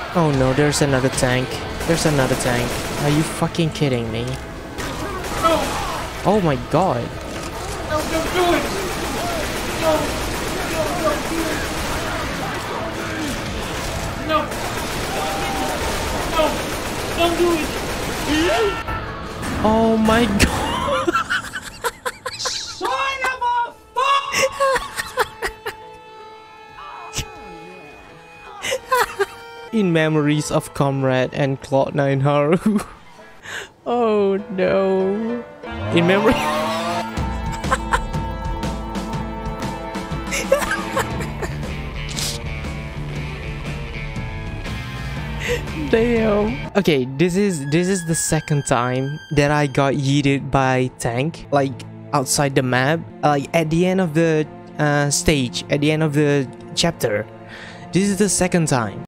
Oh no, there's another tank. There's another tank. Are you fucking kidding me? No! Oh my god. No, don't do it! No! No, don't do it! No! No! Don't do it! Oh my god. Son of a fuck! In memories of Comrade and Cloud9 Haru. Oh no. In memory. Damn. Okay, this is the second time that I got yeeted by tank, like outside the map, like at the end of the stage, at the end of the chapter. This is the second time.